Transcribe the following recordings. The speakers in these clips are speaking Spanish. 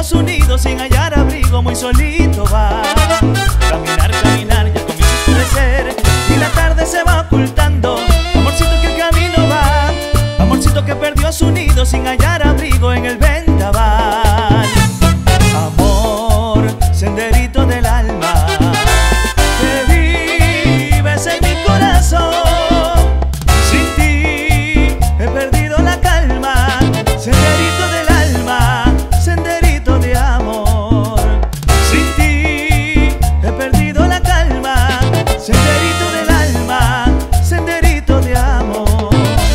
perdió su nido sin hallar abrigo, muy solito va. Caminar, caminar, ya comienza a oscurecer y la tarde se va ocultando. Amorcito que el camino va, amorcito que perdió su nido sin hallar abrigo en el vendaval. Amor, senderito del alma, que vives en mi corazón. Sin ti he perdido la calma, senderito del alma, senderito de amor. Sin ti he perdido la calma, senderito del alma, senderito de amor.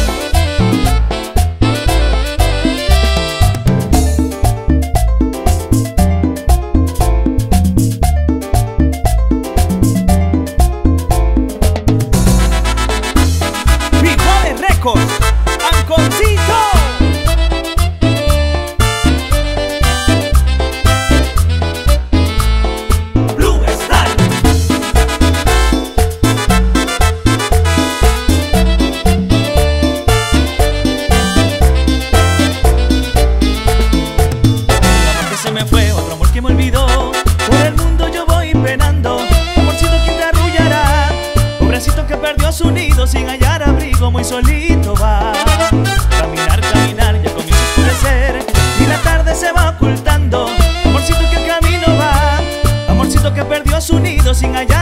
Bigones Records, Anconcito. Blue Star. Un amor que se me fue, otro amor que me olvidó. Por el mundo yo voy penando. Amorcito, ¿quién te arrullará? Pobrecito que perdió su nido sin hallar abrigo, muy solito va. Caminar, caminar, ya comienza a oscurecer y la tarde se va ocultando. Amorcito que el camino va, amorcito que perdió su nido sin hallar